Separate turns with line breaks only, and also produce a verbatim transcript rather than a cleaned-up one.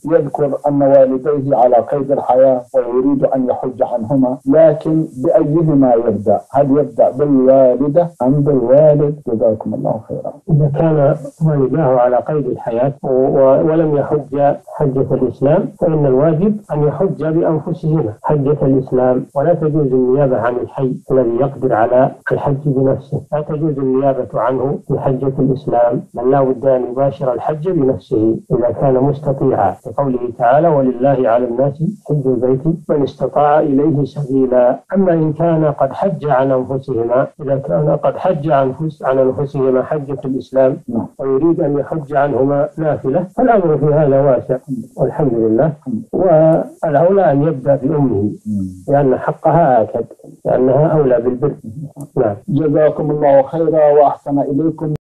يذكر أن والديه على قيد الحياة ويريد أن يحج عنهما، لكن بأيهما يبدأ؟ هل يبدأ بالوالدة أم بالوالد؟ جزاكم الله خيرا.
إذا كان والداه على قيد الحياة ولم يحج حجة الإسلام فإن الواجب أن يحج بأنفسهما حجة الإسلام، ولا تجوز النيابة عن الحي الذي يقدر على الحج بنفسه، لا تجوز النيابة عنه بحجة الإسلام، بل لا بد أن يباشر الحج بنفسه إذا كان مستطيعا، لقوله تعالى: ولله على الناس حج البيت من استطاع إليه سبيلا. أما إن كان قد حج عن أنفسهما، إذا كان قد حج عن أنفسهما حجة الإسلام ويريد أن يحج عنهما نافلة، فالأمر في هذا واسع والحمد لله. والأولى أن يبدأ بأمه لأن حقها آكد، لأنها أولى بالبر. نعم.
جزاكم الله خيرا وأحسن إليكم.